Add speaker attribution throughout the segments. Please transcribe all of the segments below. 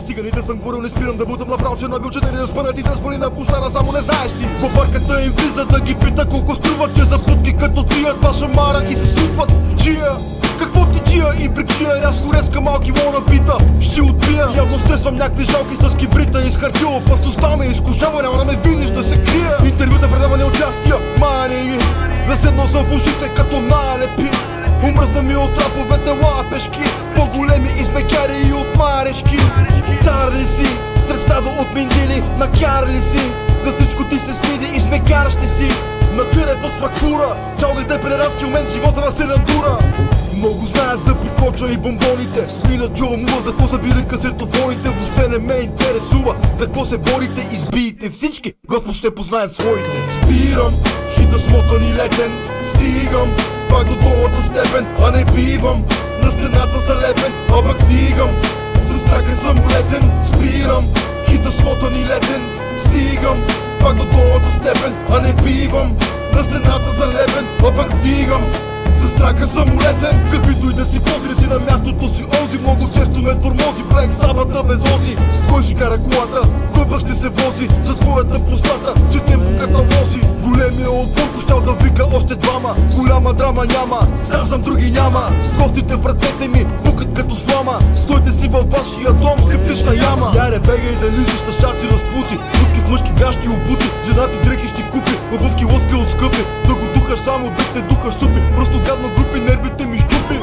Speaker 1: циганите съм говорил, не спирам да бутам направо Чернобил, че да спънат и да свали на пустана, само не знаеш ти. По парката им влиза да ги пита колко струват, че за путки като тия два шамара и се случват. Чия, какво ти чия и прикчия, рязко резка малки лона бита, ще отбия. Явно стресвам някакви жалки с кибрита и с хартила, пъвтостта ме изкушава, няма да ме видиш да се крия. Интервюта, предаване, участия, мании, заседнал съм в ушите като налепи. Умръзна ми от раповете лапешки, по-големи измекяри и от марешки. Цар ли си, сред стадо от миндили, накар ли си, за всичко ти се свиди, измекар ще си. Натире под фрактура, чалгайте преразки момент, живота на сирандура. Много знаят за пикоча и бомбоните, минат Джо Мула, за какво са били касетофоните. Въобще не ме интересува, за какво се борите, избийте всички, Господ ще познае своите. Спирам, хита смотан и летен, стигам пак до долната степен, а не бивам на стената залепен, а пък вдигам с трака самолетен. Спирам, хита смотан и летен, стигам пак до долната степен, а не бивам на стената залепен, а пък вдигам с трака самолетен. Каквито и да си пози, си на мястото си онзи, много често ме тормози Блек Сабата без ози. Кой ще кара колата, кой пък ще се вози за своята простата, че темпоката вози. Големия отборко щял да вика още двама, голяма драма няма, сам други няма. Костите в ръцете ми пукат като слама, стойте си във вашия дом с каптична яма. Яре бегай да лижиш тъщаци разпути, будки в мъжки гащи обути, женати дрехи ще купи, обувки лъска от скъпи. Да го духаш само, да те духаш супи, просто гадно групи, нервите ми щупи.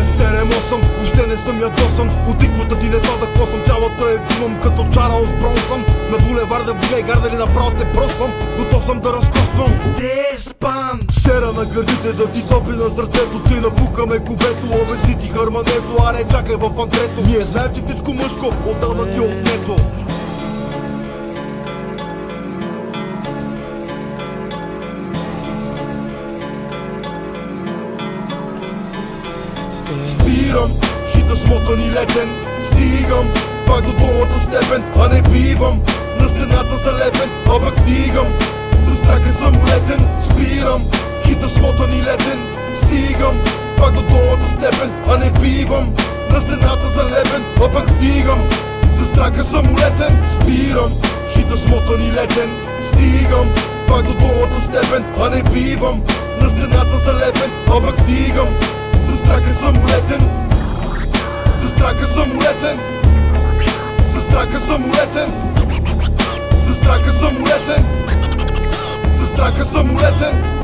Speaker 1: 6-7-8, въобще не съм ядосан, от иквата ти не това да косам, цялата е взимам като Чарлз Бронсън. На булеварда Вилей гарда ли направо те просвам, готов съм да разкосвам. Деспан! Сера на гърдите да ти топли на сърцето, ти напукаме кубето, обеси ти хармането, аре чакай в антрето. Ние знаем, че всичко мъжко отдавна ти е отнето. Спирам, хита смотан и летен, стигам пак до долната степен, а не бивам на стената залепен, а пък вдигам с трака самолетен. Спирам, хита смотан и летен, стигам пак до долната степен, а не бивам на стената залепен, а пък вдигам с трака самолетен. Спирам, хита смотан и летен, стигам пак до долната степен, а не бивам на стената залепен, а пък вдигам с трака самолетен, с трака самолетен, с трака самолетен, с трака самолетен, с трака самолетен.